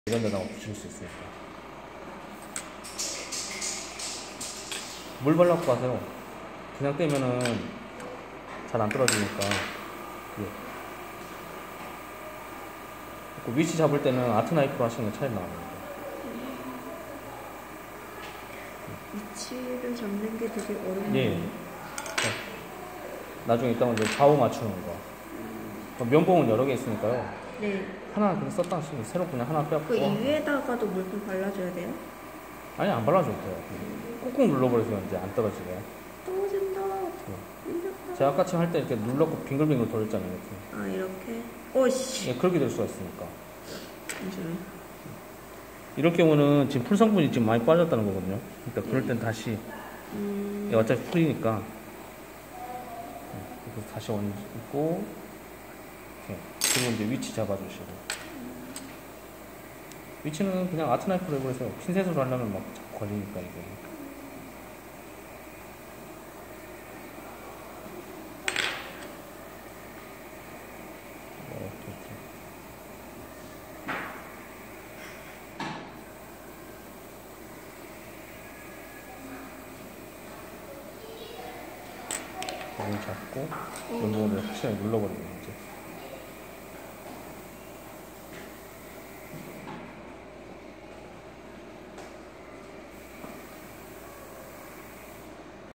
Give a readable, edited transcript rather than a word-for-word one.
이런 데다가 붙일 수 있으니까. 물 발라갖고 가세요. 그냥 떼면은 잘 안 떨어지니까. 예. 위치 잡을 때는 아트 나이프로 하시는 게 차이 나옵니다. 위치를 잡는 게 되게 어렵네요. 예. 나중에 이따가 이제 좌우 맞추는 거. 면봉은 여러 개 있으니까요. 네. 하나 그냥 썼다 하시면 새로 그냥 하나 빼갖고. 그 이위에다가도 물품 발라줘야 돼요? 아니, 안 발라줘도 돼요. 꾹꾹 눌러버리시면 이제 안 떨어지게. 떨어진다. 제가 아까 할 때 이렇게 눌렀고 빙글빙글 돌렸잖아요. 이렇게. 아, 이렇게? 오씨. 예, 그렇게 될 수가 있으니까. 잠시만요. 이럴 경우는 지금 풀 성분이 지금 많이 빠졌다는 거거든요. 그러니까 그럴 땐 다시 어차피 풀이니까 그래서 다시 얹고 그리고 이제 위치 잡아주시고 위치는 그냥 아트 나이프로 해버려서 핀셋으로 하려면 막 자꾸 걸리니까 이게. 잡고 연봉을 확실하게 눌러버리면 이제